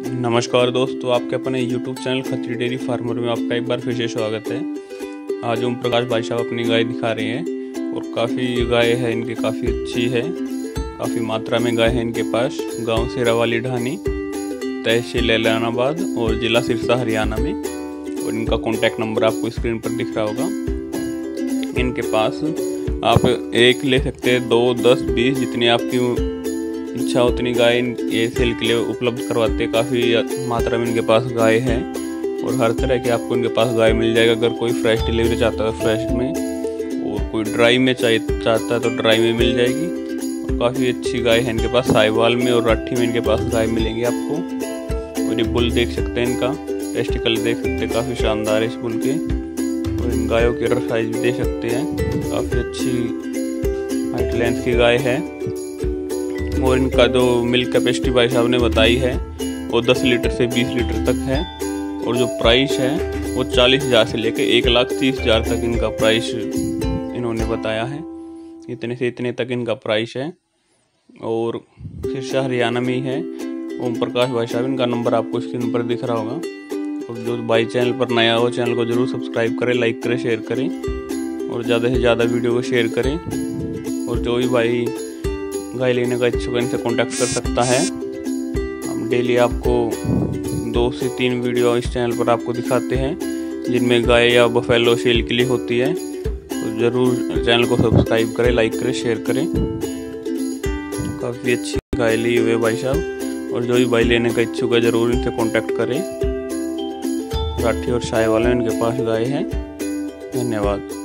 नमस्कार दोस्तों, आपके अपने YouTube channel Khatri dairy farmer में आपका एक बार फिर से स्वागत है। आज ओम प्रकाश भाई साहब अपनी गाय दिखा रहे हैं और काफ़ी गाय है इनकी, काफ़ी अच्छी है, काफ़ी मात्रा में गाय है इनके पास। गांव शेरावाली ढानी, तहसील ऐलानाबाद और ज़िला सिरसा हरियाणा में। और इनका कॉन्टैक्ट नंबर आपको स्क्रीन पर दिख रहा होगा। इनके पास आप एक ले सकते हैं, 2, 10, 20 जितनी आपकी इच्छा उतनी गाय ये सेल के लिए उपलब्ध करवाते हैं। काफ़ी मात्रा में इनके पास गाय है और हर तरह के आपको इनके पास गाय मिल जाएगा। अगर कोई फ्रेश डिलीवरी चाहता है फ्रेश में, और कोई ड्राई में चाहता है तो ड्राई में मिल जाएगी। और काफ़ी अच्छी गाय है इनके पास, साहिवाल में और राठी में इनके पास गाय मिलेंगी आपको। और ये बुल देख सकते हैं, इनका टेस्टिकल देख सकते हैं, काफ़ी शानदार है इस बुल के। और इन गायों के रफ साइज भी देख सकते हैं, काफ़ी अच्छी हाइट लेंथ की गाय है। और इनका जो मिल्क कैपेसिटी भाई साहब ने बताई है वो 10 लीटर से 20 लीटर तक है। और जो प्राइस है वो 40,000 से लेकर 1,30,000 तक इनका प्राइस इन्होंने बताया है। इतने से इतने तक इनका प्राइस है और सिरसा हरियाणा में ही है। ओम प्रकाश भाई साहब, इनका नंबर आपको स्क्रीन पर दिख रहा होगा। और जो भाई चैनल पर नया हो, चैनल को जरूर सब्सक्राइब करें, लाइक करें, शेयर करें और ज़्यादा से ज़्यादा वीडियो को शेयर करें। और जो भी भाई गाय लेने का इच्छुक है इनसे कॉन्टैक्ट कर सकता है। हम डेली आपको 2 से 3 वीडियो इस चैनल पर आपको दिखाते हैं जिनमें गाय या बफेलो सेल के लिए होती है। तो ज़रूर चैनल को सब्सक्राइब करें, लाइक करें, शेयर करें। काफ़ी अच्छी गाय ली हुई है भाई साहब। और जो भी भाई लेने का इच्छुक है ज़रूर इनसे कॉन्टैक्ट करें। राठी और साहिवाल इनके पास गाय है। धन्यवाद।